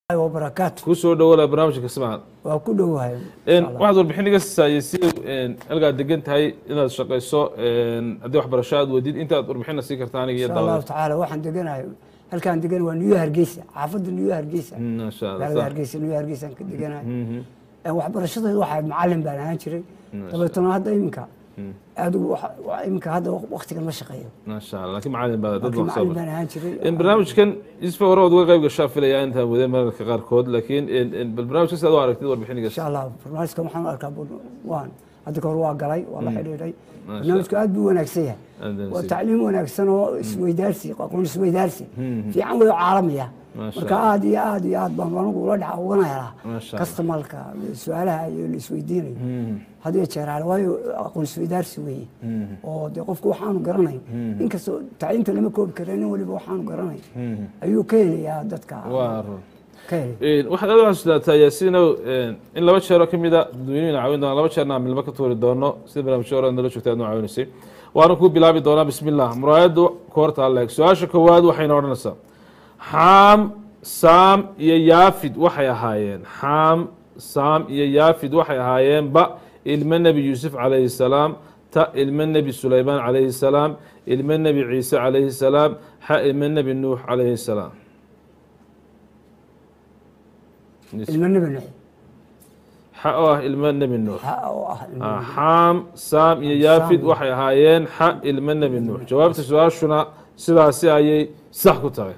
وبركاته كوسو دولا برنامج كسمع وكله هاي واحد والبحين قصة ألقى دقنت هاي إن الشقيسو أدي واحد برشاد وديد أنت والبحين سيكر ثاني إن شاء الله تعالى واحد دقنا هل كان دقنا ونيو هرقيسة حافظ نيو هرقيسة ما شاء الله لا هرقيسة نيو هرقيسة دقنا واحد برشاد واحد معلم بنا هنشري طب هذا يمكن يمكن هذا وقت كان مشقيه ما شاء الله لكن معلم بعد ضد معلم بنا هنشري البرنامج كان يسفى ورود وغيب الشاف لي أنت وذي ما غير كود لكن بالبرنامج كسر دوار كتير والبحين إن شاء الله برنامج كم حنا أركب وان هذا كروا قلي والله حلو برنامج كأد بونكسيه والتعليم ونكسنه اسمه درسي أقول اسمه درسي في عمل عالمية marka aad iyo aad baan ula dhacawnaa customerka su'aalaha iyo isweydiinay hadii jeeral waayo aqoon isweydaarsi weeye oo de qofku waxaan garanay inkastoo tacliinta lama koobi karin waliba waxaan garanay ayuu ka helayaa dadka waxaad aad xasuusataa yaasiin in laba jeer oo kamid ah dadweynaha caawin doona laba jeerna milma ka toori doono sida barnaamijyo hore nala joogtaa aad caawinaysay waana ku bilaabi doonaa bismillaah muraayadu koorta leeg su'aasha koowaad waxayna odhanaysaa حام سام يافد وحي هايين حام سام يافد وحي هايين با إلما النبي يوسف عليه السلام تا إلما النبي سليمان عليه السلام إلما النبي عيسى عليه السلام حا إلما النبي نوح عليه السلام إلما النبي نوح حا إلما النبي نوح حام سام يافد وحي هايين حا إلما النبي نوح جوابت السؤال شنا سلاسي أي صح كتاغي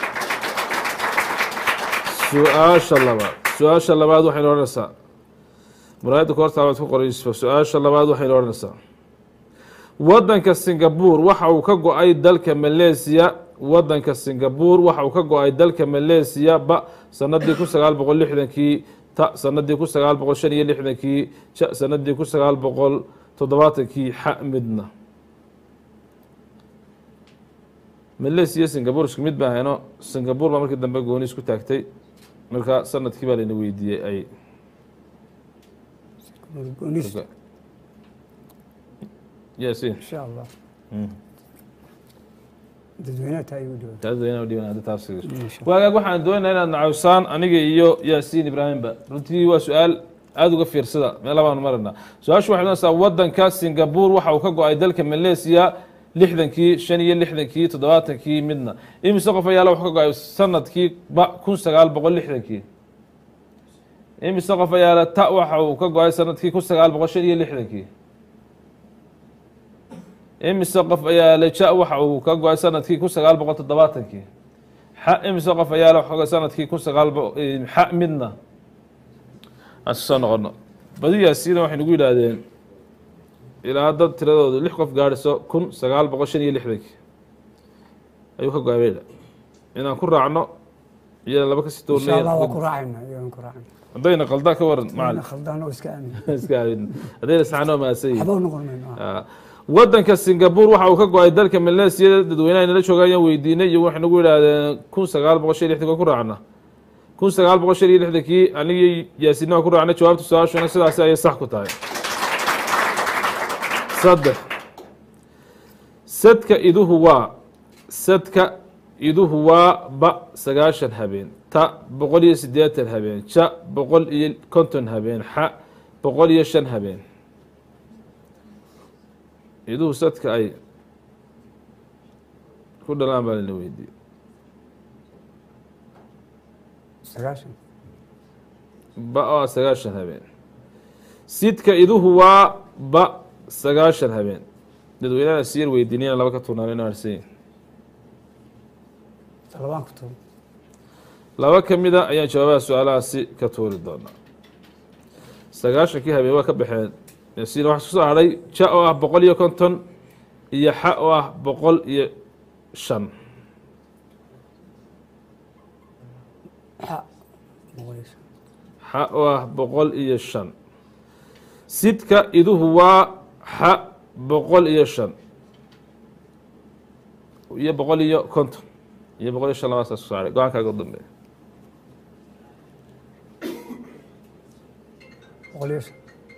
سؤال اللباد وحين ورنسا مرايد كورتا على فوق اليوسف سؤال اللباد وحين ورنسا ودن كسنغافور وحو كغو اي دلك ماليزيا ودن كسنغافور وحو كغو اي دلك ماليزيا با سندي ku 960kii ta sanadii ku 965kii ja sanadii ku 970kii xamidna ماليزيا سنغافور isku mid baa hayno Singapore ba markii dambe gooni isku taagtay marka sanadkii baa la weydiiyay ay ياسين ان شاء الله dadweynaha hada taasir waaga waxaan doonaynaa inaad nacaysaan aniga iyo Yaasiin Ibrahim ba runtii waa su'aal aad uga fiirsada meel baan marnaa su'aashu waxay noqonaysaa wadanka Singapore waxa uu ka go'ay dalka Malaysia lixdankii shan iyo lixdankii toddobaatankii midna imise qof ayaa wax ka go'ay sanadkii 1960kii imise qof ayaa ta waxa uu ka go'ay sanadkii 1960kii imise qof ayaa la ja waxa uu ka go'ay sanadkii 1970kii ha imise qof ayaa wax ka go'ay sanadkii 1900 ha midna asan noqono badiyaa sida waxay nagu yiraahdeen ilaa dad tiradoodu 6 qof gaarayso 1960 ayuu ka go'ay inaan ku raacno iyo laba ka sii toornay insha Allah ku raacayna ku raacayna hadayna qalda ka waran macallin khaldaan oo iska aamin hadayna saxno ma say habow noqonayna wadanka Singapore waxa uu ka go'ay dalka Malaysia dadweynaha la joogayaan weydiinay iyo waxay nagu yiraahdeen 1960 ku raacna 1960kii anigii Yaasiin ku raacna jawaabtu su'aashuna sidaas ay sax ku tahay صدق سدك إذو هو با سقاشن هبين تا بقولي سديات الهبين شا بقولي كنتن هبين حا بقولي شن هبين إذو سدك أي كل لا بالي لويدي سقاشن با سقاشن هبين سدك إذو هو با سقاشن هبين dadweynaha siir weydiinayna laba ka tuurnaan arsay talabaan ku tuur laba kamida ayaan jawaabaha su'aalahaasi ka tuuri doonaa sagaashankii habeen waa ka baxeen yaasiin waxa soo haray ja oo ah 150 iyo xa oo ah 105 xa oo ah 105 sidka iduhu waa xa 105 iyo 150 iyo 105 laba saas saaray go'aankaaga u dambeeya 105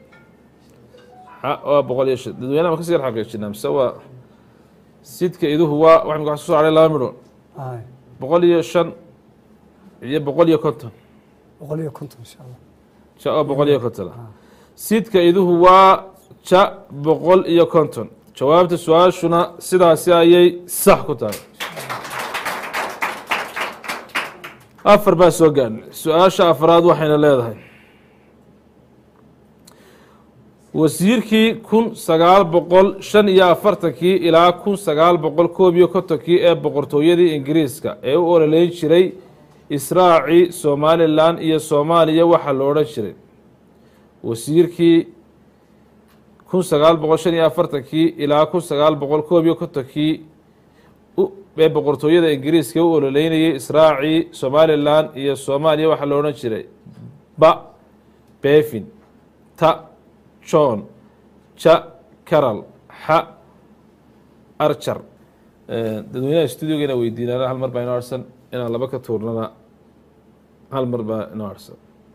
xa oo 105 dadweynaha ma ka sii xaqiijinaa mise waa sidka iduhu waa waxa soo saaray 2 midho 105 iyo 150 boqoliyo konton insha allah ja oo 150 siidka iduhu waa ja 150 jawaabta su-aashuna sidaasi ayay sax ku tahay afar baa soo gaarnay su-aasha afraad waxayna leedahay wasiirkii 1945 ilaa 1951 ee boqortooyadii ingiriiska ee u ololeyn jiray israaci somalilan iyo soomaaliya waxaa lo odhan jiray wasiirkii 1945 ilaa 1951 ee boqortooyada ingiriiska u ololeynayay israaci somalilan iyo soomaaliya waxaa lo odhan jiray ba befin ta john ja caral xa archer dadweynaha studioga inaa weydiinaan hal mar baa inoo harsan inaan laba ka tuurnana hal mar baa inoo harsan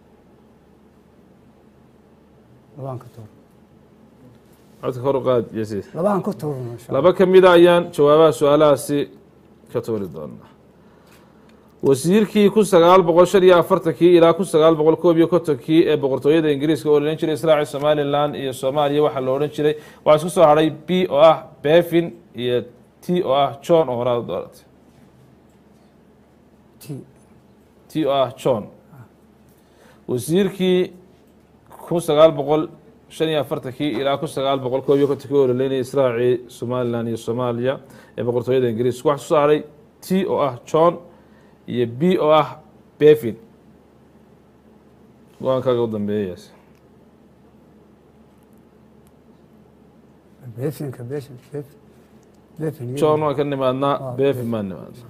labaan ka tuur codka kor u qaad yasiid labaan ka tuurno insha allah laba ka mida ayaan jawaabaha su-aalahaasi ka tuuri doonaa wasiirkii 1945 ilaa 1951 ee boqortooyada ingiriiska oo odhan jiray israaci somalilan iyo soomaaliya waxaa lo odhan jiray waxaa isku soo hadhay b oo ah befin iyo t oo ah john oo horaad dooratay t oo ah john wasiirkii 1945 ilaa 1951 oo ololeynayay israaci somalilan iyo soomaaliya ee boqortooyada ingiriiska waxaa isku soo hadhay t oo ah john iyo b oo ah befin go-aankaaga u dambeeyayaas john waan ka nimaadnaa befin maan nimaadna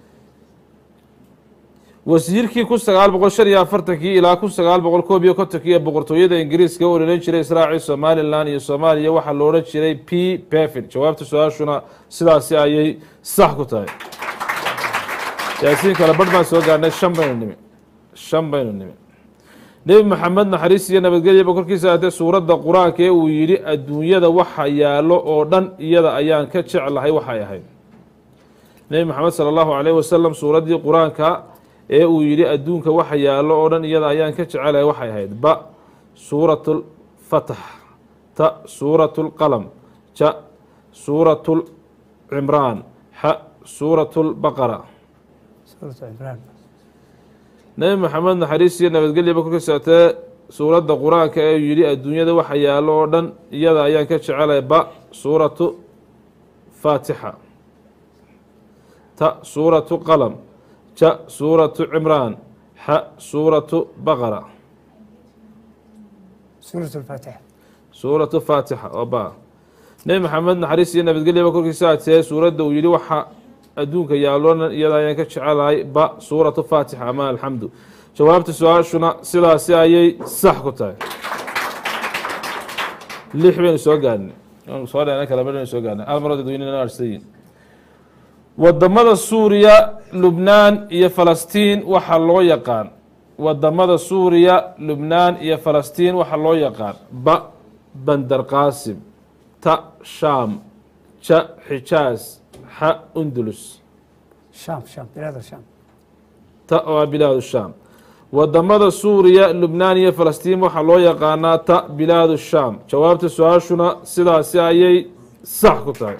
wasiirkii 1945 ilaa 1951 ee boqortooyada ingiriiska u ololeyn jiray israaci somalilan iyo soomaaliya waxaa lo odhan jiray p befin jawaabta su-aashuna sidaasi ayay sax ku tahay yaasiin kale barh baan soo gaarnay shan baynu nimi nebi maxamed naxariis iyo nabadgelyaba korkiisa aatee suuradda qur-aanka ee uu yidhi adduunyada waxa yaallo oo dhan iyada ayaan ka jeclahay waxay ahayd nebi maxamed sala allahu calayh wasalam suuraddii qur-aanka ee uu yidhi adduunka waxa yaallo oo dhan iyada ayaan ka jecelahay waxay ahayd ba suuratu lfatax ta suuratu lqalam ja suuratu lcimraan xa suuratu lbaqara nebi maxamed naxariis iyo nabadgelyaba ku kasaatee suuradda qur-aanka ee yidhi adduunyada waxa yaallo oo dhan iyada ayaan ka jecelay ba suuratu faatixa ta suuratu qalam ja suuratu cimraan xa suuratu baqara suuratu faatixa oo ba nebi maxamed naxariis iyo nabadgelyaba korkiisa atee suuradda uu yidhi waxa adduunka yaalloona iyada ayaan ka jecelahay ba suuratu faatixa ama alxamdu jawaabta su-aashuna sidaasi ayay sax ku tahay 6 baynu soo gaarnay soo dheena kala baynu soo gaarnay hal mar dadweynena arsayin wadamada suuriya lubnaan iyo falastiin waxaa loo yaqaan wadamada suuriya lubnaan iyo falastiin waxaa loo yaqaan ba bandar qaasim ta shaam ja xijaaz xa undulus ta waa bilaad shaam wadamada suuriya lubnaan iyo falastiin waxaa loo yaqaanaa ta bilaad shaam jawaabta su-aashuna sidaasi ayay sax ku tahay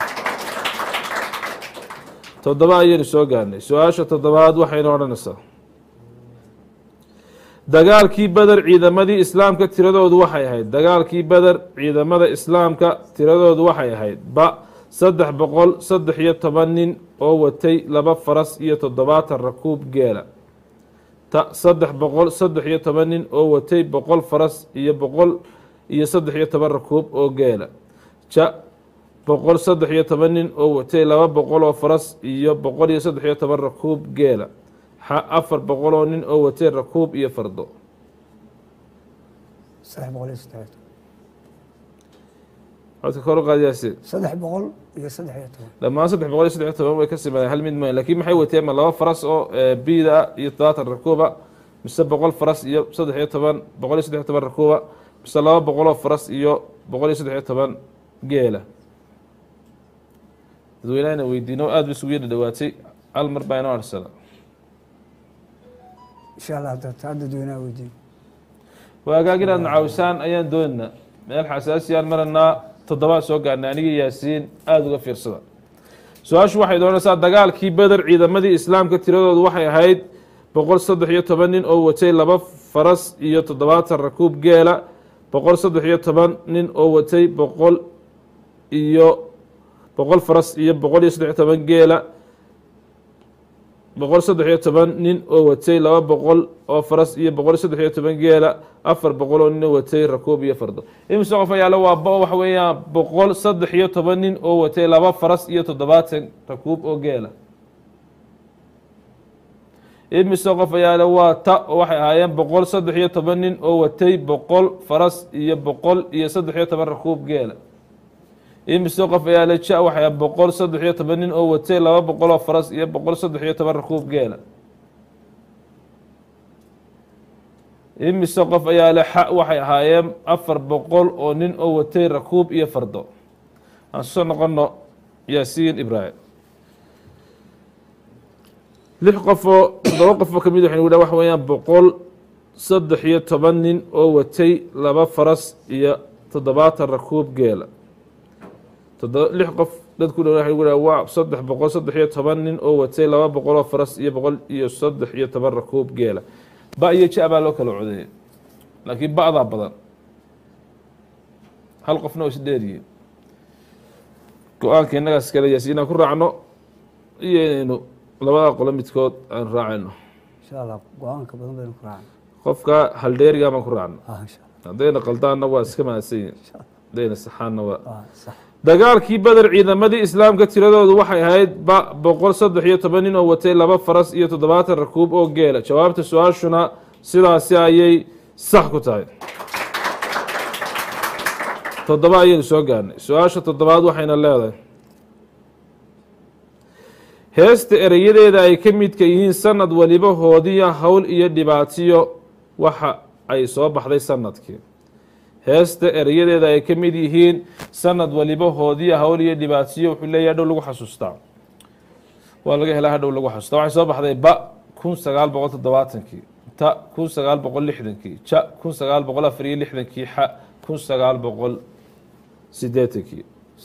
7 ayaynu soo gaarnay su-aasha 7aad waxayna odhanaysaa dagaalkii beder ciidamadii islaamka tiradoodu waxay ahayd dagaalkii beder ciidamada islaamka tiradoodu waxay ahayd ba 313 nin oo watay 2 faras iyo 70 rakuub geela ta 313 nin oo watay 100 faras iyo 13 rakuub oo geela ja 113 nin oo watay 200 oo faras iyo 113 rakuub geela xa 400 oo nin oo watay rakuub iyo fardo codka kor u qaadiyaasi 313 dhammaan 313 way ka simeeyeen hal mid ma laakiin maxay wateen ma 2 faras oo biida iyo 70 rakuuba mise 100 faras iyo 113 rakuuba mise 200 oo faras iyo 113 geela dadweynahana weydiino aada ba isugu yadha dhawaatay hal mar baa inoo arsada إن شاء الله تعدد دونا ودين waagaag inaad nacaawisaan ayaan doonaynaa meel xasaasiyaan marannaa toddobaad soo gaarnay anigii yaasiin aada uga fiirsada su-aashu waxay doonaysaa dagaalkii beder ciidamadii islaamka tiradoodu waxay ahayd 113 nin oo watay 2 faras iyo 70 rakuub geela 113 nin oo watay 100 faras iyo 113 geela 113 nin oo watay 200 oo faras iyo 113 geela 400 oo nin oo watay rakuub iyo fardo imisa qof ayaa la waaba waxa weeyaan 113 nin oo watay 2 faras iyo 70 rakuub oo geela imisa qof ayaa la waa ta waxay ahaayeen 113 nin oo watay 100 faras iyo 113 rakuub geela imisa qof ayaa la ja waxay 113 nin oo watay 200 oo faras iyo 113 rakuub geela imisa qof ayaa la xa waxay ahaayeen 400 oo nin oo watay rakuub iyo fardo aan soo noqono yaasiin ibraahim 6 qof oo 7 qof oo kamid waxay wax weeyaan 113 nin oo watay 2 faras iyo 70 rakuub geela 6 qof dadku waxay waa 313 nin oo watay 200 oo faras iyo 113 rakuub geela ba iyo jaabaa loo kala codeeyay laakiin ba'da badan hal qofna oo isdheeriyay go-aanka innagaas kale yaasiin ku raacno iyo inaynu labada qolo midkood aan raacayno insha Allah go-aanka badan baynu ku raacno qofka hal dheeriga baan ku raacno insha Allah haddayna qaldaanna waa iska mahadsan haddayna saxaanna waa sax dagaalkii beder ciidamadii islaamka tiradoodu waxay ahayd 113 nin oo watay 2 faras iyo 70 rakuub oo geela jawaabta su-aashuna sidaasi ayay sax ku tahay toddoba ayaynu soo gaarnay su-aasha toddobaad waxayna leedahay heesta ereyadeeda ay ka midka yihiin sanad waliba hoodiya hawl iyo dhibaatiyo waxa ay soo baxday sanadkii heesta erayadeeda ay ka mid yihiin sanad waliba hoodiya hawl iyo dhibaatiyo wuxuu leeyahay hadhow lagu xasuustaa waa laga helaa hadhow lagu xasuustaa waxay soo baxday ba 1970kii ta 1960kii ja 1964kii xa 1980kii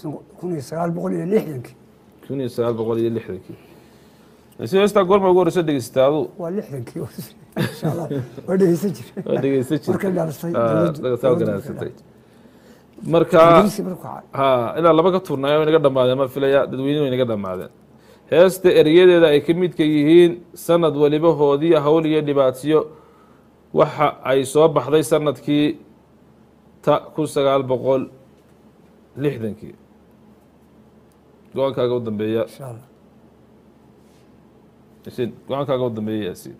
1960 1960kii si heestaa goorma ugu horeysa dhegeystaa adu waa 60kii insha Allah waa dhegeysan jiray marka ganacsatay marka ilaa laba ka turnayo inaga dhamaadeen ma filaya dadweynuhu inaga dhamaadeen heesta erayadeeda ay ka midka yihiin sanad waliba hoodiya hawl iyo dhibaatiyo waxa ay soo baxday sanadkii ta 1960kii go-aankaaga u dambeeya insha Allah yaasiin go-aankaaga u dambeeya yaasiin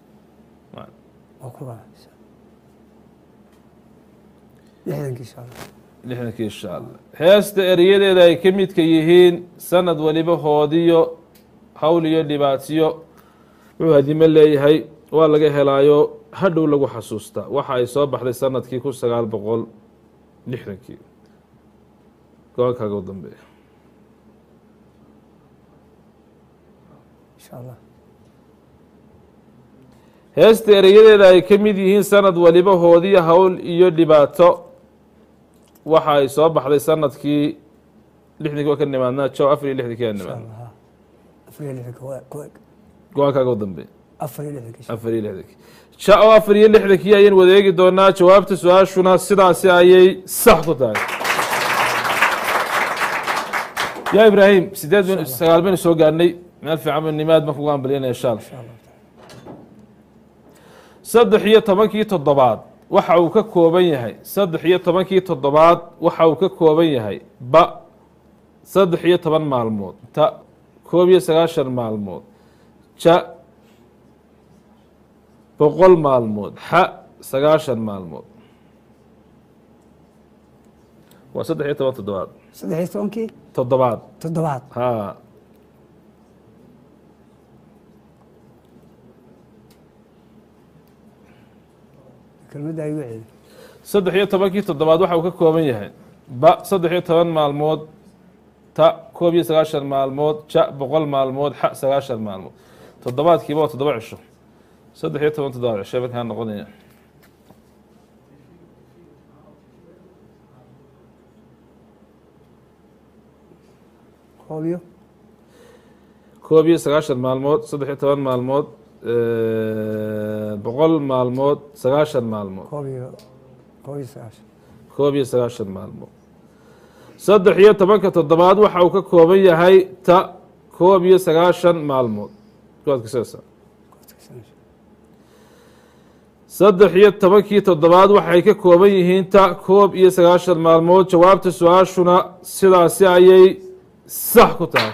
lixdankii insha allah heesta erayadeeda ay ka midka yihiin sanad waliba hoodiyo hawl iyo dhibaatiyo wuxuu hadimo leeyahay waa laga helaayo hadhow lagu xasuustaa waxa ay soo baxday sanadkii 1960kii go-aankaaga u dambeeya insha Allah heesta erayadeeda ay ka mid yihiin sanad waliba hoodiya hawl iyo dhibaato waxa ay soo baxday sanadkii 60kii waa ka nimaadnaa jo 64kii aan nimaadnaa go-aankaaga u dambeeya 64kii ja oo 64kii ayaan wadeegi doonaa jawaabta su-aashuna sidaasi ayay sax ku tahay yaa ibraahim 8 baynu soo gaarnay meel fiican nimaad ma kugu ambalyanaya insha Allah 13 toddobaad waxa uu ka kooban yahay 13 toddobaad waxa uu ka kooban yahay ba 13 maalmood ta 19 maalmood ja 100 maalmood xa 90 maalmood waa 13 toddobaad 13 toddobaad ha kelmadda ay wixii 13 toddobaad waxa uu ka kooban yahay ba 13 maalmood ta 19 maalmood ja 100 maalmood xa 90 maalmood toddobaadkiiba waa 7 cisho saddex iyo toban toddobaad cishe markaa noqonaya koob iyo sagaashan maalmood saddex iyo toban maalmood boqol maalmood sagaashan maalmood koob iyo sagaashan maalmood saddex iyo tobanka toddobaad waxa uu ka kooban yahay ta koob iyo sagaashan maalmood saddex iyo tobankii toddobaad waxay ka kooban yihiin ta koob iyo sagaashan maalmood jawaabta su-aashuna sidaasi ayay sax ku tahay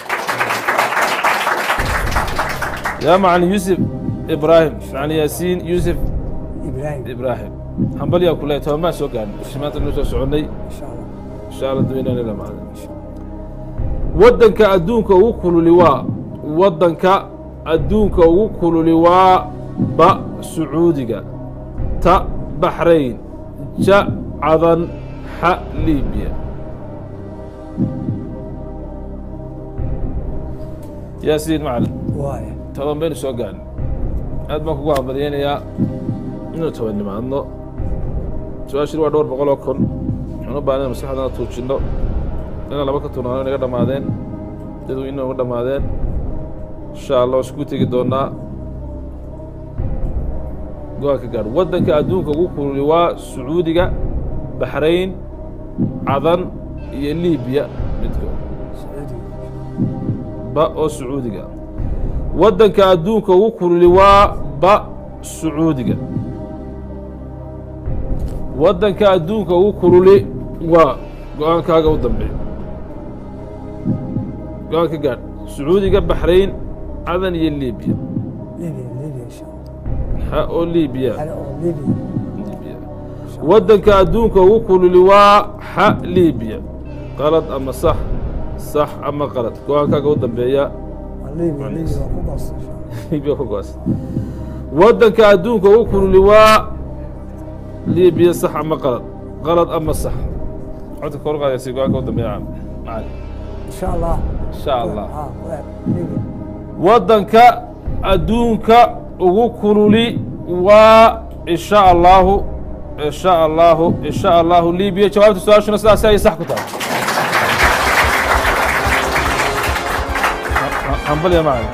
yaa macalin yuusuf ibraahim macalin yaasiin yuusuf ibraahim hambal yaa ku leeyahay toban baan soo gaarnay maanta noo soo soconnay insha allah duweynaan ila macalin waddanka adduunka ugu kululi waa waddanka adduunka ugu kululi waa ba sacuudiga ta baxrayn ja cadan xa libiya yaasiin macalin toban baynu soo gaarnay aad baan kugu hambalyeynayaa inuu toban nimaadno su-aashii waa dhowr boqol oo kun waxaan u baahnay maskaxdana tuujinno inaan laba ka turnaano inaga dhammaadeen daduu inaga dhammaadeen insha allah waa isku tegi doonaa go-aanka gaadh waddanka adduunka ugu kululi waa sacuudiga baxrayn cadan iyo libiya midkood ba oo sacuudiga waddanka adduunka ugu kululi waa ba sacuudiga waddanka adduunka ugu kululi waa go-aankaaga u dambeeya go-aanka gaadh sacuudiga baxrayn cadan iyo libiya xa oo libiya waddanka adduunka ugu kululi waa xa libiya qalad ama sax sax ama qalad go-aankaaga u dambeeya libiya ku go'aas waddanka adduunka ugu kululi waa libiya sax ama qalad qalad ama sax codka kor qaadaysa go-aanka u dambeeya macalin insha allah waddanka adduunka ugu kululi waa insha allahu libiya jawaabta su-aashuna sidaasi ayay sax ku tahay hambal ya macalin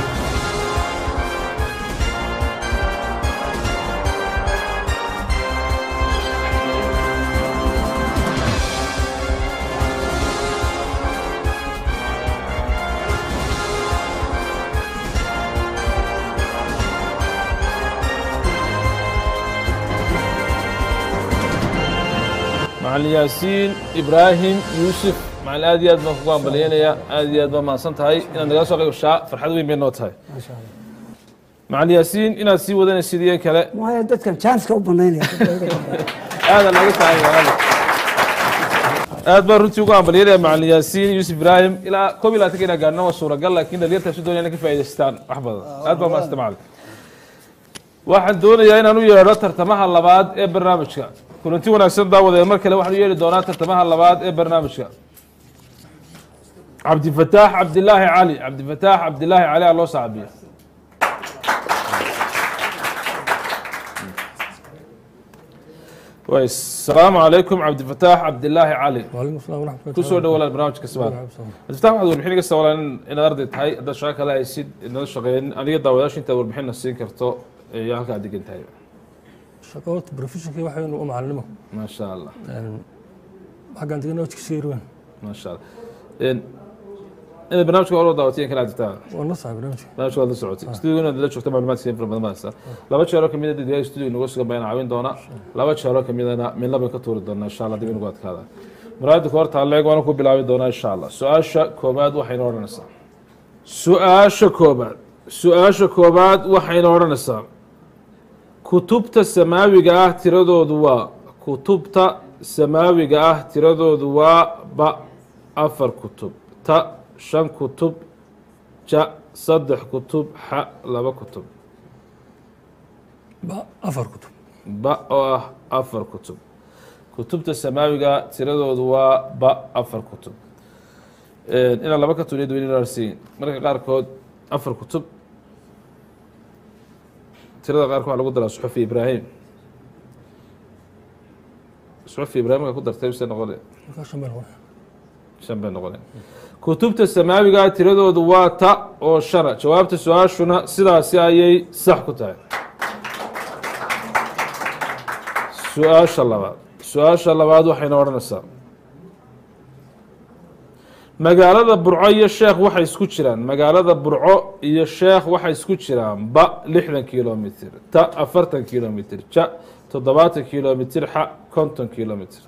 macalin yaasiin ibraahim yuusuf macalin aad iyo aad baan kugu hambalyeynaya aad iyo aad baa mahadsan tahay inaad nagala soo qaybgashaa farxad weyn bay noo tahay macalin yaasiin inaad sii wadanaysid iyo kale maya dadkan janska u banaynaya aada laga tahay aad baan runtii ugu hambalyeynaya macalin yaasiin yuusuf ibraahim ilaa koob iyo labaatanka inaa gaarno waa suuragal laakiin dhalinyarta su doonaya inay ka faa'idaystaan wax badan aad baa mahadsan macalin waxaan doonayaa inaan u yeedho tartamaha labaad ee barnaamijka kulanti wanaagsan daawadeen mar kale waxaan u yeedhi doonaa tartamaha labaad ee barnaamijka cabdifataax cabdilaahi cali cabdifataax cabdilaahi cali aa loo saabiya السلام عليكم عبد الفتاح عبد الله علي. وعليكم السلام ورحمة الله. كسر ولا البرنامج كسبان. عبد الفتاح واحد والبحين قصة ولا إن أرض هاي هذا شغال لا يصير إن هذا شغالين أنا يدا ولاش أنت والبحين السين كرتو يا هكذا ديك أنت هاي. شغلت بروفيشن كي واحد وأم علمه. ما شاء الله. حق عندنا وش كثير وين. ما شاء الله. إن البرنامج كله دعوتين كلا عدتها. والله صعب برنامج. برنامج والله صعوتي. استوديو أنا دلوقتي شفت معلومات كثير في رمضان هسه. لما تشارك كمية دي استوديو نقص بين عوين دونا. لما تشارك كمية أنا من لبى كتور دونا إن شاء الله دي من وقت كذا. مراد كور تعلق وأنا كوب بلاوي دونا إن شاء الله. سؤال كوباد وحين ورا نصام. سؤال كوباد وحين ورا نصام. كتبت السماوي جاه تردو دوا. كتبت السماوي جاه تردو دوا بأفر كتب. تا شن كتب جاء صدح كتب حاء لبا كتب أفر كتب أفر كتب كتبت السماوية تردو دوا أفر كتب إن لبا كتب يريد وين راسين مركا قاركود أفر كتب tirada qaarka waxaa lagu daraa suxufi ibraahim suxufi ibraahimka ku dartay mise noqone markaa shan baan noqonaya shan bay noqoneen kutubta samaawiga tiradoodu waa ta oo shana jawaabta su-aashuna sidaasi ayay sax ku tahay su-aasha labaad waxayna odhanaysaa magaalada burco iyo sheekh waxay isku jiraan magaalada burco iyo sheekh waxay isku jiraan ba 60 kilomitr ta 40 kilomitr ja 70 kilomitr xa 50 kilomitr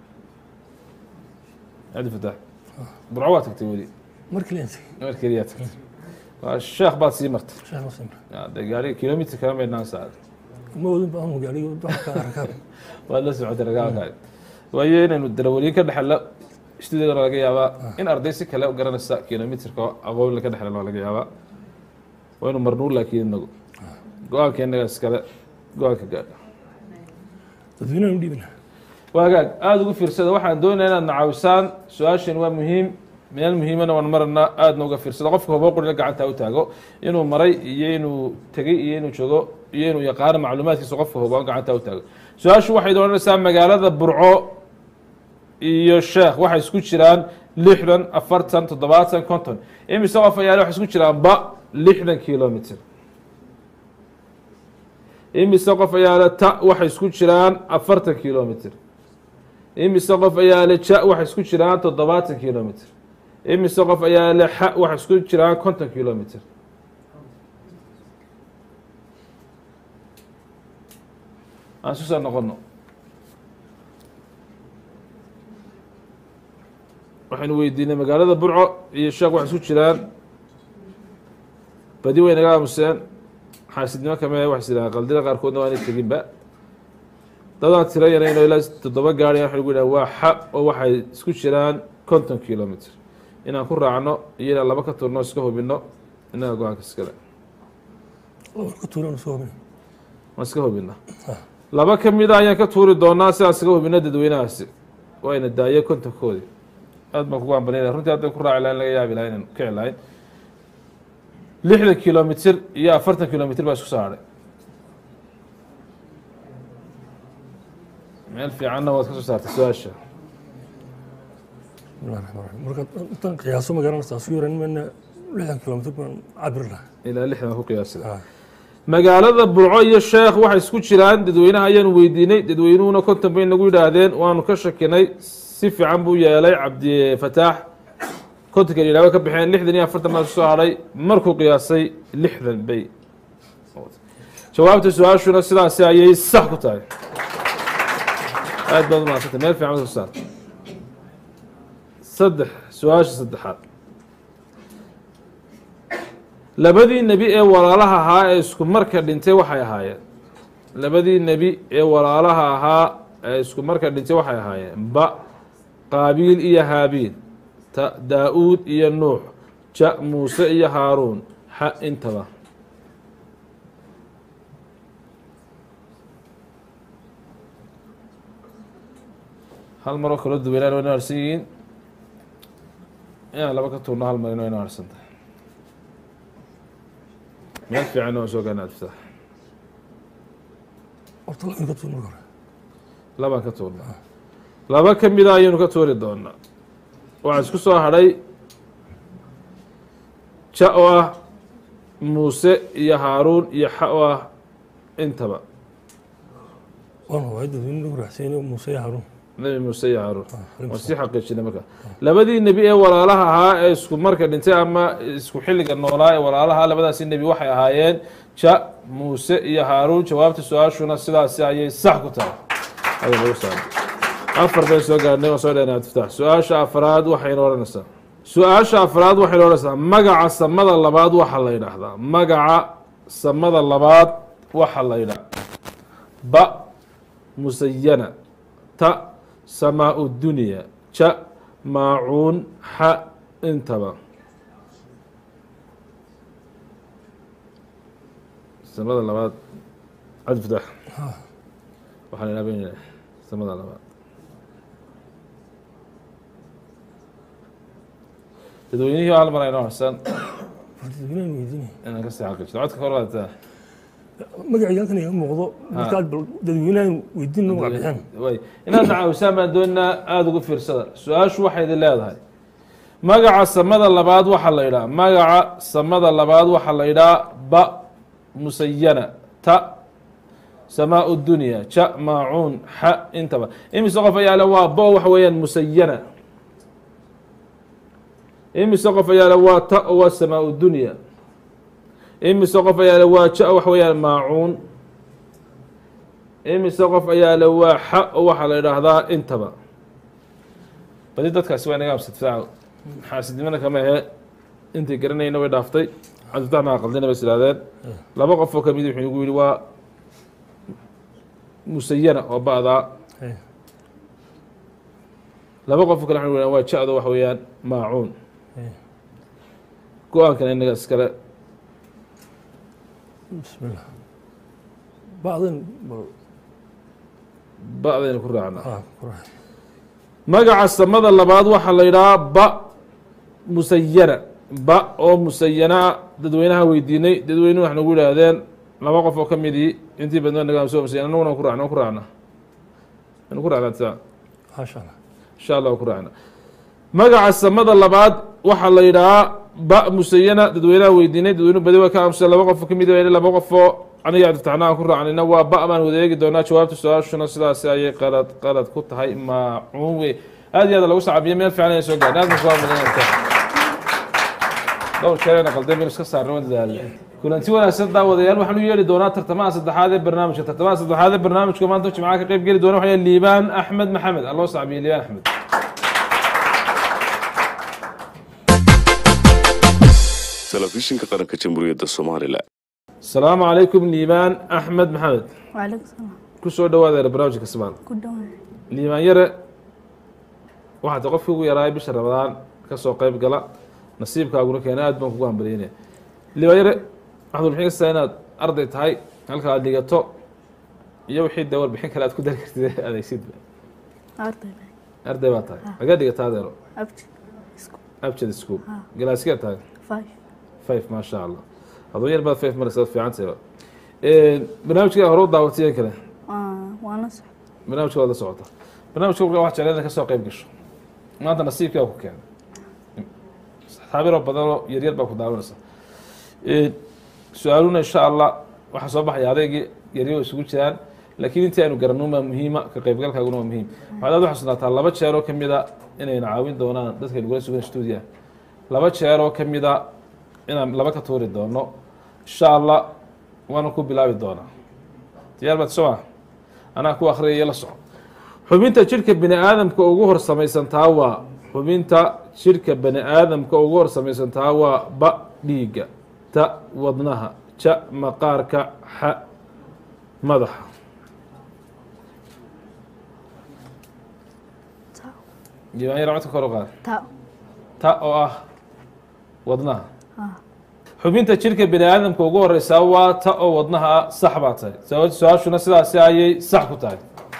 عندي فتح برعوات تكتب لي مركلينسي مركليات الشيخ بعد سيمرت شيخ مسلم قال لي كيلومتر كلام بين الناس هذا ما ودن بهم قال لي ركاب ولا سمعت رجال هاي وين انه الدرولي كان حلا اشتدي رجال يابا ان ارديسي كلا وقرن الساعه كيلومتر كو اقول لك حلا ولا يابا وين مرنول لكن انه قال كان اسكلا قال كقال تدينا ندي منها واقع aada ugu fiirsada waxaan doonayaa inaad nacaawisaan su-aashan waa muhiim meel muhiimana waan marana aadna uga fiirsada qofka hobooqurila gacanta u taago inuu maray iyo inuu tegey iyo inuu joogo iyo inuu yaqaano macluumaadkiisa qofka hobaan gacanta u taago su-aashu waxay doonaysaa magaalada burco iyo sheekh waxay isku jiraan 60 40 70 50 imise qof ayaa waxay isku jiraan ba 60 kilomitr imise qof ayaa ta waxay isku jiraan 40 kilomitr imise qof ayaa le ja waxay isku jiraan 70 kilomitr imise qof ayaa le xa waxay isku jiraan 50 kilomitr aan isu soo noqono waxaynu weydiinay magaalada burco iyo sheekh waxay isku jiraan badi way naga aamuseen xaasidnimo kame waxay sidaan qaldida qaarkoodna waa inay teginba dadaan tiro yarayno ilaa 7 gaari waxay ugu yidhaha waa xa oo waxay isku jiraan 50 kilomitr inaan ku raacno iyo inaan laba ka turno iska hubino inaga go-aanka iskale ma iska hubina laba ka mida ayaan ka tuuri doonaa si aan iskaga hubino dadweynahaasi wayna daaye 50koodii aad baan kugu ambalinaya runtii hadday ku raaci lahayn laga yaabi lahayn inaan kici lahayn 60 kilomitr iyo 40 kilomitr baa isku soo hadhay meel fiicanna waad ka soo saartay su-aasha marka intaan qiyaaso ma garanaysaa isku yaran mana 60 kilomitr baan cabir lahaa ilaa 60 ku qiyaasida magaalada burco iyo sheekh waxay isku jiraan dadweynaha ayaanu weydiinay dadweynuhuna 50 bay nagu yidhaahdeen waanu ka shakinay si fiican buu yeelay cabdi fataax kontonka yidhahdo ka baxeen 60 iyo 40 baa isku soo hadhay markuu qiyaasay 60 bay jawaabta su-aashuna sidaasi ayay sax ku tahay aad baad umahadsantay meel fiican soo saar su-aasha saddexaad labadii nebi ee walaalaha ahaa ee isku marka dhintay waxay ahaayeen labadii nebi ee walaalaha ahaa ee isku marka dhintay waxay ahaayeen ba qaabiil iyo haabiil ta daa-uud iyo nuux ja muuse iyo haaruun xa intaba hal maroo kala duwanaan wayna harsan yihiin inaan laba ka tuurno hal mar inayna harsan tahay meel fiican oo soo gaana adfta labaan ka tuurna laba ka mida ayaynu ka tuuri doonaa waxaa isku soo hadhay ja oo ah muuse iyo haaruun iyo xa oo ah intaba nebi muuse iyo haaruun waan sii xaqiijinay marka labadii nebi ee walaalaha ahaa ee isku marka dhintay ama isku xilliga noolaa ee walaalaha labadaasi nebi waxay ahaayeen ja muuse iyo haaruun jawaabta su-aashuna sidaasi ayay sax ku tahay afar bay soo gaarnay waan soo dheenay adftax su-aasha afraad waxayna odhanaysaa magaca samada labaad waxa la yidhaahdaa magaca samada labaad waxa la yidhahdaa ba musayana ta samaa dunya ja maacuun xa intaba samada labaad cabdifatax waxaan ilaabeynaya samada labaad dadweynihii hal mar aynoo harsan inaan kasii xaqiijino codka ka horaataa magacayga halkan iga muuqdo markaad dadweynahan weydiin noo bixin way inaad caawisaan baan doonaa aada ugu fiirsada su-aashu waxay idin leedahay magaca samada labaad waxaa la yidhaha magaca samada labaad waxaa la yidhaha ba musayana ta samaa dunya ja maacuun xa intaba imise qof ayaa le waa bo waxa weeyaan musayana imise qof ayaa le waa ta oo waa samaa dunya imise qof ayaa le waa ja waxa weeyaan maacuun imise qof ayaa le waa xa oo waxaa la yidhaahdaa intaba badi dadkaasi waa inaga amsadfaaco xaasidnimana kama ahe intay garanayna way dhaaftay cabdifatax maa qaldina bay is idhahdeen laba qof oo kamid wuxuu igu yidhi waa musayana oo ba'daa laba qof kale waxaan waa ja-do waxa weeyaan maacuun go-aankana inaga iskale bismillah bacdan ba'dayna ku raacna magaca samada labaad waxaa la yidhahaa ba musayana ba oo musayanaa dadweynaha weydiinay dadweynuhu wax nagu yidhaahdeen laba qof oo ka midii intii badna naga soo musayan anaguna ku raacna ku raacna anu ku raacna taa maasha allah insha allah ku raacna magaca samada labaad waxaa la yidhahaa ba musayana dadweynaha weydiinay dadweynuhu badi waa ka aamusa laba qof oo ka mid laba qof oo aniga cabdifataxna aan ku raacnayna waa ba baan wadaeegi doonaa jawaabta su-aashuna sidaasi ayay qalad ku tahay maacuun wey aad iyo aad lagu sacabiyo meel fiican inay soo gaadhin aad baan kuga mudanaysa dhowr jeerayna qaldan baynu iska saarnay waan dadaalnay kulanti wanaagsan daawadayaal waxaan u yeeli doonaa tartamaha saddexaad ee barnaamijka maanta jimcaha ka qayb geli doona waxaa liibaan axmed maxamed alloo sacabiyo liibaan axmed telefishinka qaranka jamhuuriyadda Soomaaliland السلام عليكم ليبان أحمد محمد وعليكم السلام كسر دواء برنامج كسبان كدوان ليبان يرى واحد تقف فوق يراي بشهر رمضان كسر قيب قلا نصيب كأقول كينا أدم كوان برينه ليبان يرى واحد الحين السنة أرضيت هاي هل كان اللي جتو يوحيد دور بحين كلا تكون ذلك هذا يصير أرضي باتاي أقعد يجت هذا رو أبتشد سكوب جلاسيات هاي 5 ما شاء الله هذا يربى فيف مرة في عنده برنامج كذا هرود دعوتيه كذا وانا صح برنامج هذا صوته برنامج كذا واحد علينا كسوق قيم قش ما هذا نصيب كذا كان صحابي رب بدر يريد بأخذ دعوة سؤالنا إن شاء الله وحسب حياة هذا يريد يسوي كذا لكن أنت أنا قرنوما مهمة كقيم قال كقولنا مهم هذا ده حسنا طلبة شهر كم يدا إن نعاون دونا ده كيقول سوي استوديو لبا شهر كم يدا إن لبا كتوري دونا إن شاء الله وأنا كوب بلعب دونا تيار بتسوى أنا كو آخر يلا صع حبينتا شركة بني آدم كأوجور سميسن تاوا حبينتا شركة بني آدم كأوجور سميسن تاوا ب ليجا تا وضنها تا مقارك ح مدح جماعي رعتك كروغان تا أو وضنها xubinta jirka bini aadamka ugu horeysa waa ta oo wadnaha sax baa tahay su-aashuna sidaasi ayay sax ku tahay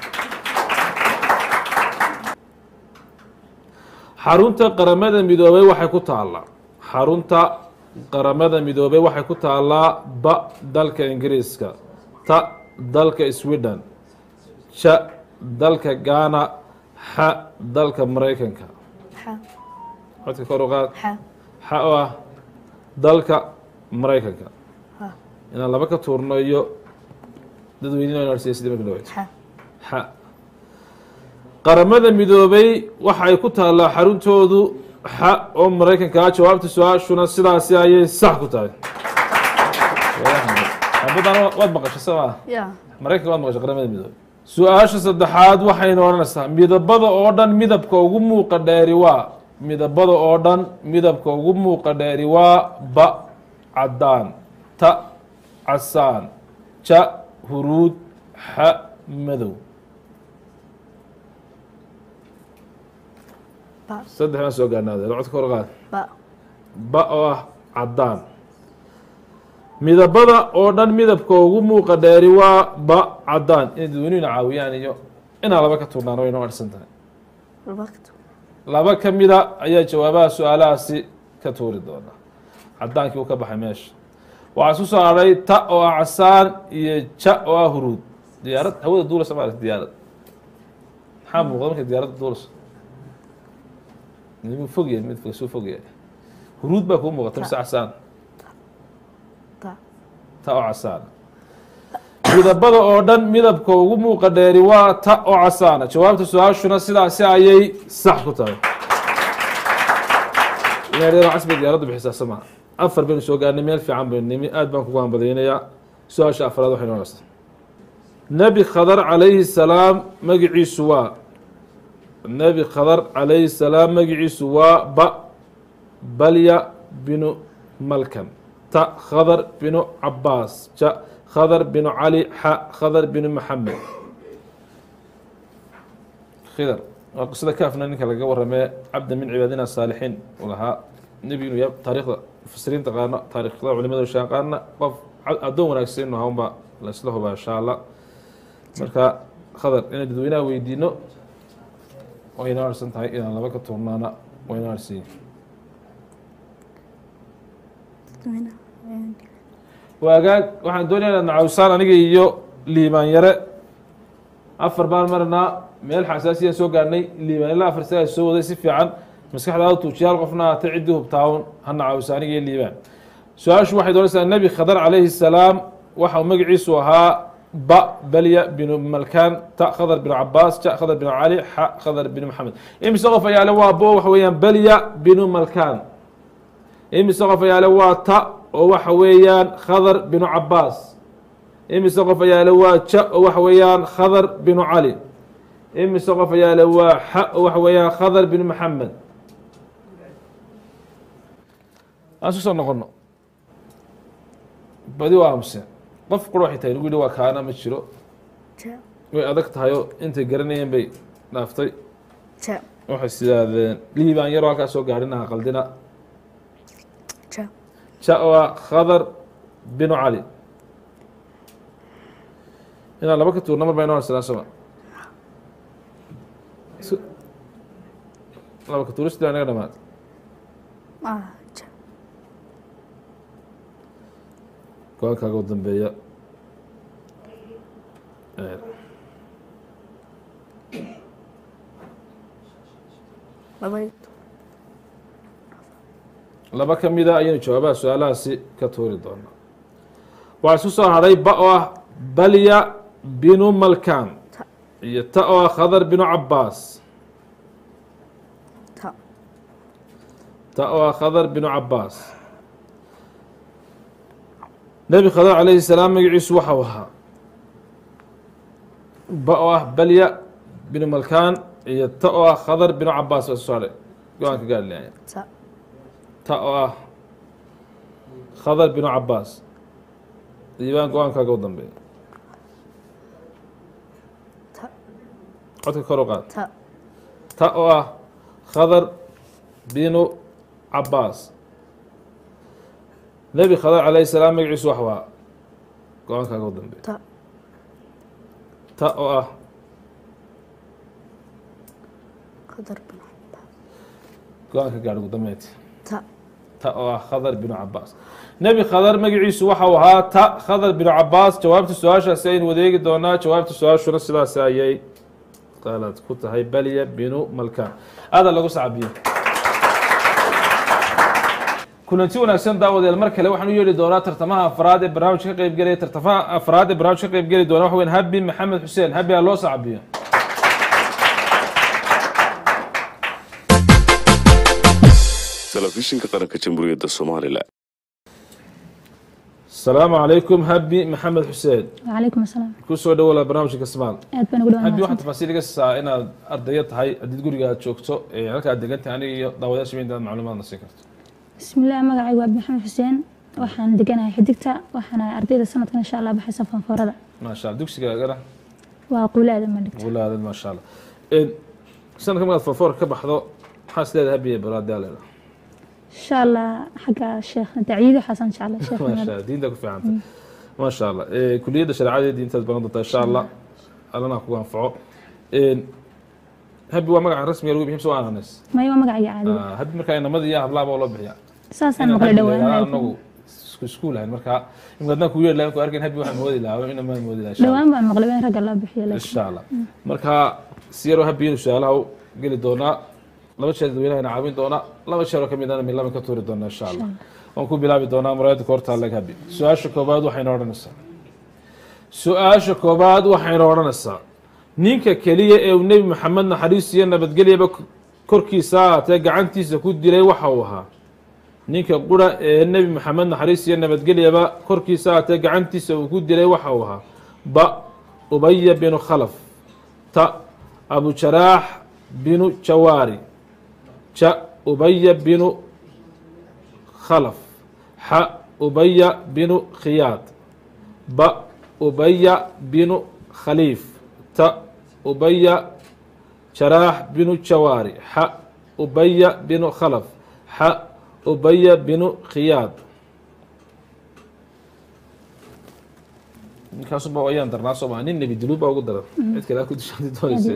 xarunta qaramada midoobay waxay ku taallaa xarunta qaramada midoobay waxay ku taallaa ba dalka ingiriiska ta dalka sweden ja dalka ghana xa dalka maraykanka codka kor u qaad xa oo ah dalka maraykanka inaan laba ka tuurno iyo dadweynaha sidii markii dhawayd xa qaramada midoobay waxa ay ku taallaa xaruntoodu xa oo maraykanka jawaabta su-aashuna sidaasi ayay sax ku tahay abadan waad maqashay sama maraykanka waad maqashay qaramada midoobay su-aasha saddexaad waxayna odhanaysaa midabada oo dhan midabka ugu muuqa dheeri waa midabada oo dhan midabka ugu muuqa dheeri waa ba caddaan ta casaan ja huruud xa madow saddex baan soo gaarnaaday codka kor qaad ba oo ah caddaan midabada oo dhan midabka ugu muuqa dheeri waa ba caddaan inay dadweynuhuna caawiyaan iyo inaan laba ka tuurnaan way noo adhsan tahay laba ka mida ayaa jawaabaha su-aalahaasi ka tuuri doona caddaankii uu ka baxay meesha waxaa isku soo haray ta oo ah casaan iyo ja oo ah huruud diyaarad hawada duulasa maarata diyaarad maxaa muuqda markay diyaaradda duulasa nimuu fog yahay mid soo fog yahay huruud baa kuu muuqata mise casaan ta oo casaan midabada oo dhan midabka ugu muuqa dheeri waa ta oo casaana jawaabta su-aashuna sidaasi ayay sax ku tahay casbay diyaaraddu bixisaa sama afar baynu soo gaarnay meel fiican baynu nimi aad baan kugu hanbadaynayaa su-aasha afraad waxay noonaysaa nebi khadar calayhi salaam magiciisu waa nebi khadar calayhi salaam magiciisu waa ba balya binu malkan ta khadar binu cabaas ja khadar binu cali xa khadar binu maxamed khidar waa qisada kaafna ninka laga waramee cabda min cibaadina saalixiin uu lahaa nebigu inuu taariikhda mufasiriinta qaarna taariikhda culimada shaan qaarna qof addoon wanaagsan inu ahaunba la isla hubaa insha allah marka khadar inaan dadweynaha weydiino wayna arsan tahay inaan laba ka tuurnaana wayna arsiin waagaag waxaan doonaya inaad nacawisaan aniga iyo liibaan yare afar baan marnaa meel xasaasiyaan soo gaarnay liibaan ilaa afar sagaa soo waday si fiican maskaxdaada tuujiyaal qofna aatay ciddii hubtaawun ha nacawisa aniga iyo liibaan su-aashu waxay doonaysaa nebi khadar calayhi salaam waxa uu magaciisu ahaa ba balya binu malkan ta khadar binu cabaas ja khadar binu cali xa khadar binu maxamed imise qof ayaale waa bo waxa weeyaan balya binu malkan imise qof ayaale waa ta oo waxa weeyaan khadar binu cabaas imise qof ayaale waa ja oo waxa weeyaan khadar binu cali imise qof ayaale waa xa oo waxa weeyaan khadar binu maxamed aan su soo noqono badi waa amse qof qura waxay tahay lagu yidhi waa kaana ma jiro way adag tahayoo intay garanayeen bay dhaaftay waxay sidaadeen liibaan yaroo halkaa soo gaarinaha qaldina ja oo ah khadar binu cali inaan laba ka tuurna mar baa inoo harsadaan soma laba ka tuurista inaga dhamaad go-aankaaga u dambeeya laba ka mida ayaynu jawaabaha su-aalahaasi ka tuuri doonaa waxaa isku soo hadhay ba oo ah balya binu malkan iyo ta oo ah khadar binu cabaas ta oo ah khadar binu cabaas nebi khadar calayhi salaam magaciisu waxau ahaa ba oo ah balya binu malkan iyo ta oo ah khadar binu cabaas baa soo hadhay go-aanka gaari leaya ta oo ah khadar binu cabaas diibaan go-aankaaga u dambeeya codka kor u qaad ta oo ah khadar binu cabaas nebi khadar calayhi salaam magaciisu wax waa go-aankaaga u dambeeya ta oo ah go-aanka gaadh ugu dambeynti ta oo ah khadar binu cabaas nebi khadar magaciisu waxa uu ahaa ta khadar binu cabaas jawaabta su-aashaasi aynu wadeegi doonaa jawaabta su-aashuna sidaasi ayay qalad ku tahay balya binu malkan aada lagu sacabiyo kulanti wanaagsan daawadeel mar kale waxaan u yeedhi doonaa tartamaha afraad ee barnaamijka ka qeybgelaya tartamaha afraad ee barnaamijka ka qeybgeli doona waxa weyan habi maxamed xuseen habi ha loo sacabiyo telefishinka qaranka jamhuuriyadda Soomaaliland السلام عليكم هبي محمد حسين وعليكم السلام كسو دولا برنامج كسمان aad baan ugu dhawaanahay هبي waxaad tafasiil iga saa inaad ardayad tahay hadii guriga aad joogto ee halka aad degan tahay aniga iyo daawadayaasha inta macluumaad nasiin karto bismillaah magacaygu waa maxamed xuseen waxaan deganahay xidigta waxaana ardayda sanadkan insha Allah baxaysa fanfoorada ما شاء الله dugsiga agana waa quulaada ma dhigto walaad ما شاء الله sanadkan markaad fanfoor ka baxdo maxaa sideeda habi baraadaalada إن شاء الله حق الشيخ تعييد حسن إن شاء الله الشيخ ما شاء الله دينك في عنده ما شاء الله كلية الشرعية دي انت بنضطها إن شاء الله أنا أخوان فعو هبي ومقع رسمي يروي بهم سواء الناس ما يوم مقع عادي هبي مركا إن ماذا يا هبلا والله بحيا أساسا مقل دوان iskuul ahayn marka imkaadna ku yeeri lahayn ku arkin habi waxaan moodi lahaa ina maan moodi lahaa dhawaan baan maqlay in ragga loo bixiyo insha allah marka siyaro habiinu su'aalaha geli doonaa laba jeer dadweynaha caawin doona laba jeer oo kamid ah mid laba ka tuuri doona insha allah waan ku bilaabi doonaa muraayada koorta laga habi su'aasha koobaad waxayna odhanaysaa ninka keliya ee nebi maxamed naxariis iyo nabadgelyaba korkiisa ahaatee gacantiisa ku dilay waxa uu ahaa ninka qura ee nebi maxamed naxariis iyo nabadgelyaba korkiisa ahaatee gacantiisa uu ku dilay waxa uu ahaa ba ubaya binu khalaf ta abujaraax binu jawaari ja ubaya binu khalaf xa ubaya binu khiyaad ba ubaya binu khaliif ta ubaya jaraax binu jawaari xa ubaya binu khalaf xa ubaya binu khiyaad ninkaasuba ayaan darnaa soo maa nin nebi diluub baa ugu daran cid kale ku dishaanti doonaysa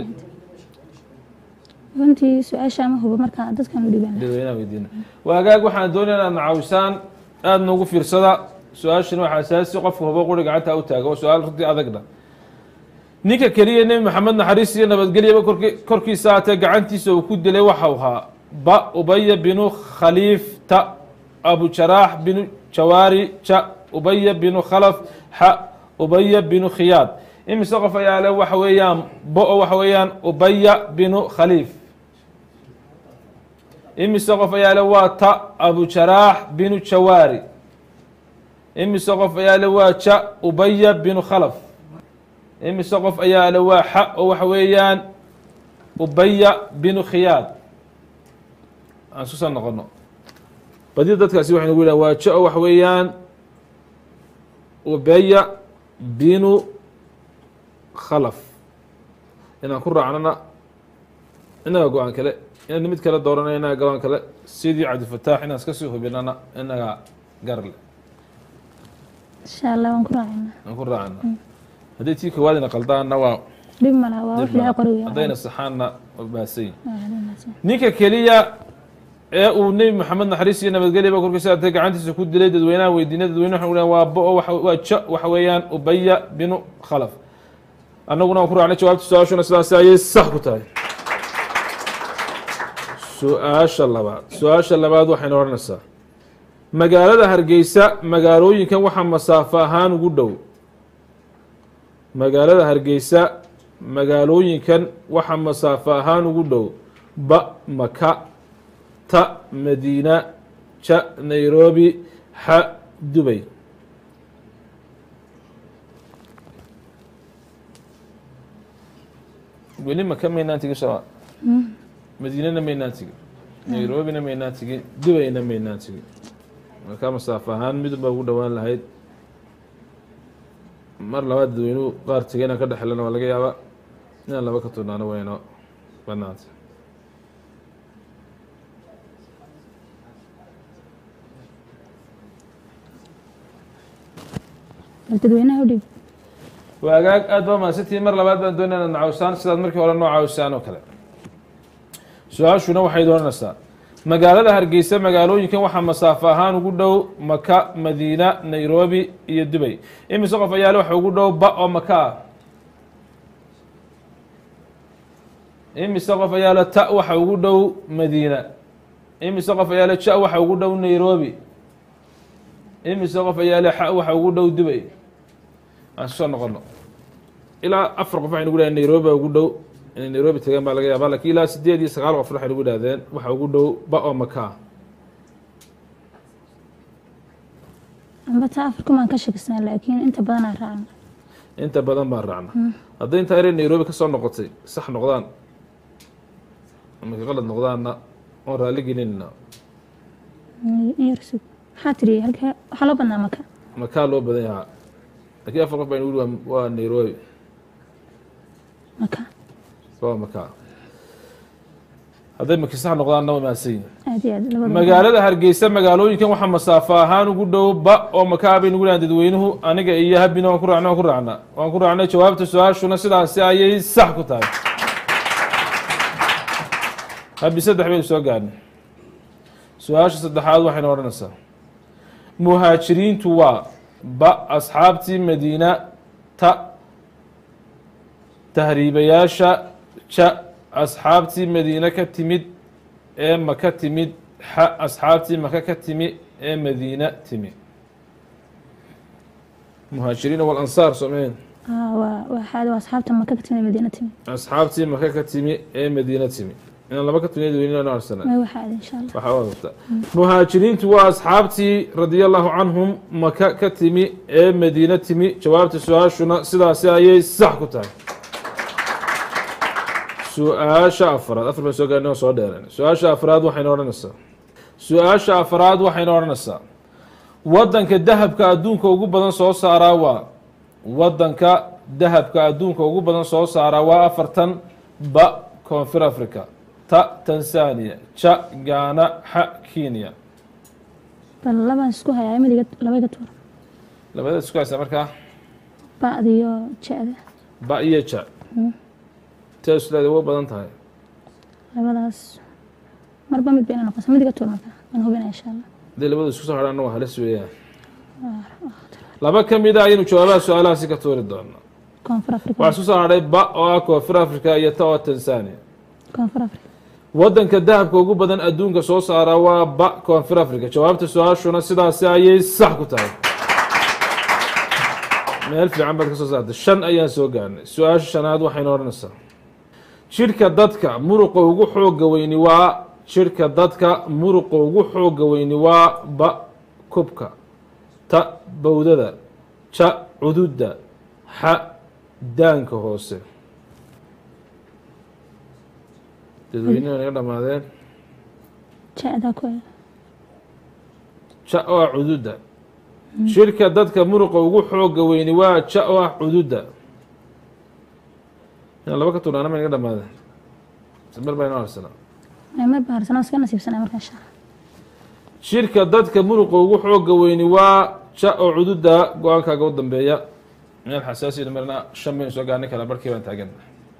runtii su-aasha ama hubo markaa dadkan u dhibaan dadweynaha weydiina waagaag waxaan doonayaa inaad nacaawisaan aada noogu fiirsada su-aashani waxaa asaasi qofka hubo quri gacanta u taaga waa su-aal runtii adagna ninka keliya nebi maxamed naxariis iyo nabadgelyaba korkiisa aatee gacantiisa uu ku dilay waxau ahaa ba ubaya binu khaliif ta abujaraax binu jawaari ja ubaya binu khalaf xa ubaya binu khiyaad imise qof ayaa le waxa weeyaan bo-o waxa weeyaan ubaya binu khaliif imise qof ayaa le waa ta abujaraax binu jawaari imise qof ayaa le waa ja ubaya binu khalaf imise qof ayaa le waa xa oo waxa weeyaan ubaya binu khiyaad aan susan noqono badi dadkaasi waxay nagu yidhahan waa ja oo waxa weeyaan ubaya binu khalaf inaan ku raacnana inaga go-aan kale inaan mid kale dooranay inaga go-aan kale sidii cabdifataax inaan iska sii hubinana inaga garle insha allah waan ku raacina aan ku raacana haddii tii koowaadina qaldaanna waa dhib malaha waa wax laga qoriyo haddayna saxaanna baasayin ninka keliya ee uu nebi maxamed naxariis iyo nabadgelyaba korkiisa aatee gacantiisa ku dilay dadweynaha weydiina dadweyne waxaan uhahan waa bo-o waa ja waxa weeyaan ubaya binu khalaf annaguna waan ku raacnay jawaabta su-aashuna sidaasi ayay sax ku tahay su-aasha labaad waxayna odhanaysaa magaalada hargeysa magaalooyinkan waxaa masaafo ahaan ugu dhow magaalada hargeysa magaalooyinkan waxaa masaafo ahaan ugu dhow ba maka ta madiina ja nairobi xa dubay weli maka maynaan tigi soma madiinana maynaan tigi nairobina maynaan tigi dubayna maynaan tigi marka masaafo ahaan midun baa ugu dhowaan lahayd mar labaad dadweynuhu qaar tegay inaan ka dhexelana waa laga yaabaa inaan laba ka turnaano wayno banaanta dadweynaha u dhib waagaag aada baa mahadsantihiin mar labaad baan doonaya inaad nacawisaan sidaad markii hore noo caawisaan oo kale su-aashuna waxay doonanaysaa magaalada hargeysa magaalooyinkan waxaa masaafo ahaan ugu dhow maka madiina nairobi iyo dubay imise qof ayaale waxa ugu dhow ba oo maka ah imise qof ayaale ta waxa ugu dhow madiina imise qof ayaale ja waxa ugu dhow nairobi imise qof ayaale xa waxa ugu dhow dubay aan soo noqono ilaa 4 qof waxay nagu dhahdeen nairobi baa ugu dhow inay nairobi tagaan baa laga yaabaa lakiin ilaa 8 iyo 9 qof waxay nagu dhahdeen waxa ugu dhow ba oo maka amba ta Afrika maan ka shakisnaa laakiin inta badan aan raacna inta badan baan raacna hadday inta ay nairobi ka soo noqotay sax noqdaan ama qalad noqdaanna oo raali gelinna yarsu xatri halka waxa loo badnaa maka loo badan yahay laakiin 4 qof bay nagu waa nairobi maka hadday maki sax noqdaanna waa maasiin magaalada hargeysa magaalooyinkan waxaa masaafo ahaan ugu dhow ba oo makaa bay nagu dhahan dadweynuhu aniga iyo habina waan ku raacnay jawaabta su-aashuna sidaasi ayay sax ku tahay habi 3 baynu soo gaarnay su-aasha saddexaad waxayna odhanaysaa muhaajiriintu waa ba asxaabtii madiina ta tahriibayaasha ja asxaabtii madiine ka timid ee maka timid xa asxaabtii maka ka timi ee madiina timi muhaajiriina walansaar someen waxaad asxaabta maka ka timi madiina timi asxaabtii maka ka timi ee madiina timi inaan laba ka timiya dadweynaha arsana waxaad insha allah waxaa wadata muhaajiriintu waa asxaabtii radia allahu canhum maka ka timi ee madiina timi jawaabta su-aashuna sidaasi ayay sax ku tahay su-aasha afraad afar baan soo gaarnay oo soo dheereen su-aasha afraad waxayna odhanaysaa su-aasha afraad waxayna odhanaysaa waddanka dahabka adduunka ugu badan soo saaraa waa waddanka dahabka adduunka ugu badan soo saaraa waa afartan ba koonfur africa ta tanzania ja gaana xa kenya bal labaan isku hayaa mid laba iga tuur labada isku haysaa markaa ba'da iyo ja'da ba iyo ja teesleeda way badan tahay labadaas marba mid bayna noqosa mid iga tuur markaa aan hubinaa insha allah hadii labada isku soo hadhaana waa halis weeyaan laba ka mid a ayaynu jawaabaha su-aalahaasi ka tuuri doonaa koonfur africa waxaa isku soo hadhay ba oo ah koonfur africa iyo ta oo tanzania koonfur africa waddanka dahabka ugu badan adduunka soo saara waa ba koonfur africa jawaabta su-aashuna sidaasi ayay sax ku tahay meel fiican baad ka soo saartay shan ayaan soo gaarnay su-aasha shanaad waxayna odhanaysaa jidhka dadka muruqa ugu xooga weyni waa jidhka dadka muruqa ugu xooga weyni waa ba kubka ta bowdada ja cududda xa daanka hoose dadweyneha naga dhamaadeen ja'da ku ja oo ah cududda shirka dadka muruqa ugu xooga weyni waa ja oo ah cududda inaan laba ka tuurnaana ma naga dhamaadeen samir baa inoo harsanaa mar baa harsanaa iska nasiibsanaa markaa insha allah shirka dadka muruqa ugu xooga weyni waa ja oo cududda go-aankaaga u dambeeya meel xasaasiya marna shan baynu soo gaarnay kala barkii baan taagan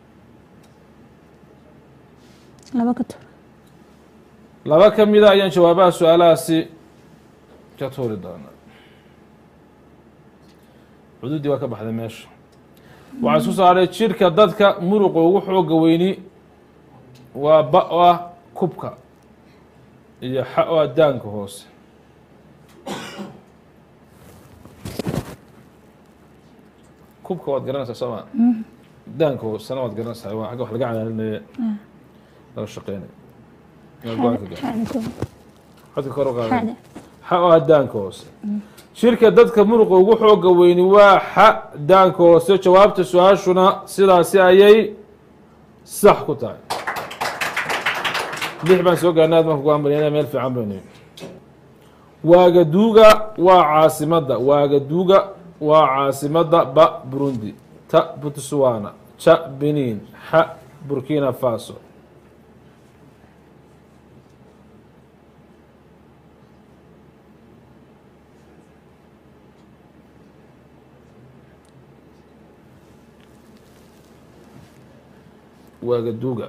laba ka tuur laba ka mida ayaan jawaabaha su-aalahaasi ka tuuri doonaa cududdii waa ka baxday meesha waxaa isku saaray jidhka dadka muruqa ugu xooga weyni waa ba oo ah kubka iyo xa oo ah daanka hoose kubka waad garanaysaa soo maa daanka hoosena waad garanaysaa waa agga wax laga calaalinaya laga shaqeynaya xadka kor u qaada xa oo ah daanka hoose shirka dadka muruqa ugu xooga weyni waa xa daanka hoose jawaabta su-aashuna sidaasi ayay sax ku tahay lix baan soo gaarnay aad marka ku ambaliyana meel fiican baynu waagaduuga waa caasimadda waagaduuga waa caasimadda ba burundi ta botswana ja benin xa burkina faso waagaduuga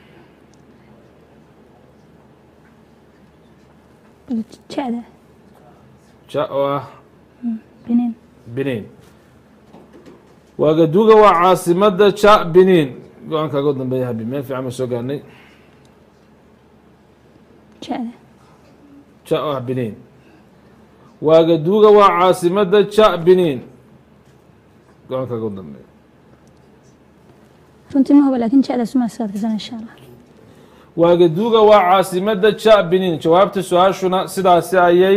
ja'da ja oo ah benin benin waagaduuga waa caasimadda ja benin go-aankaaga u dambeeya habi meel fiican baan soo gaarnay ja'da ja oo ah benin waagaduuga waa caasimadda ja benin go-aankaaga u dambeeya runtii ma huba laakiin ja'da suma iskaadkasana insha allah waagaduuga waa caasimadda ja benin jawaabta su-aashuna sidaasi ayay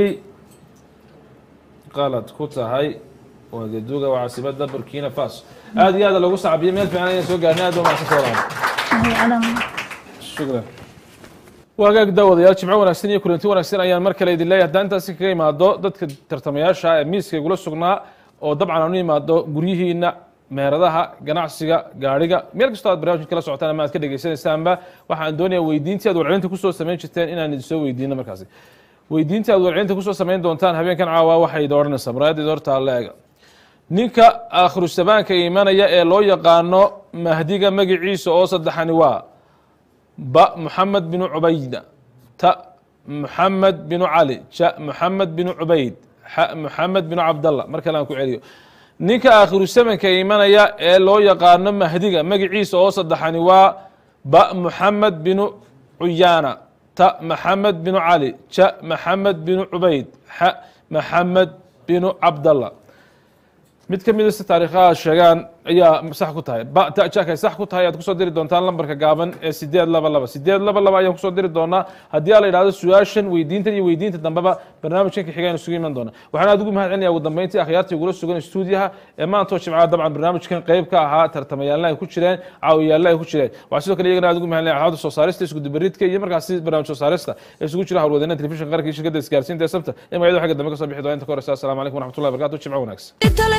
qalad ku tahay waagaduuga waa caasimadda burkina faso aada iyo aada loogu sacbiyo meel fiican ayaan soo gaarnay aad ba macsan soo shukran waagaag daawadayaal jimco wanaagsan iyo kulanti wanaagsan ayaan mar kale idin leeyahay haddaan intaasi kaga imaado dadka tartamayaasha ee miiska igula sugnaa oo dabcan aan u imaado guryihiina meheradaha ganacsiga gaariga meel kastoo aad barnaamijka kala socotaan ama aad ka dhegeysanaysaanba waxaan doonayaa weydiintii aad warcelinta kusoo samayn jirteen inaan idin soo weydiino markaasi weydiintii aad warcelinta kusoo samayn doontaan habeenkan caawa waxay idin odhanaysaa muraayadda hortaa leega ninka aakhiru sabaanka imanaya ee loo yaqaano mahdiga magiciisa oo saddexani waa ba moxamed binu cubayda ta moxamed binu cali ja moxamed binu cubayd ح محمد بن عبد الله مركل أنكو عليو نينك آخر السمن كيمانيا لو يقارن مهديقا مقعيس أو صدحاني وا باء محمد بن عيانة تاء محمد بن علي شاء محمد بن عبيد حاء محمد بن عبد الله mid ka mid ah taariikhaha sheegan ayaa sax ku tahay ba ta jaaka sax ku tahay aad ku soo diri doontaan lambarka gaaban ee 822 ayaan ku soo diri doonaa haddii la yiraahdo su'aashan weydiinta dambaba barnaamijkan ka xigeen isugu iman doona waxaan aad ugu mahadcelinayaa ugu dambeyntii akhyaartii ugu sugan stuudiyaha ee maanta oo jimcaha dabcan barnaamijkan qayb ka ahaa tartamayaalna ay ku jireen caawiyaalla ay ku jireen waxaa sidoo kale iyagana aad ugu mahadcelinayaa xaalada soo saarista isku dibariidka iyo markaas barnaamij soo saarista ee isugu jira hawlwadeenada telefishinka qaranka iyo shirkadda isgaarsiinta ee sabta ee magaalada xagga dambe ka soo bixi doona inta ka horeysa assalaamu calaykum waraxmatullahi wabarakaatuh jimco wanaagsan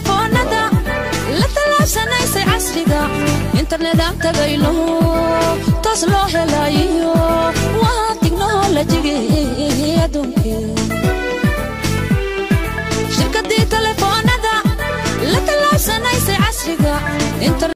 لا تلابسنايسي عصريقا انترنت تغيلو تصلو هلايو وتكنولوجي ادونكي شركة دي تليفون لا تلابسنايسي عصريقا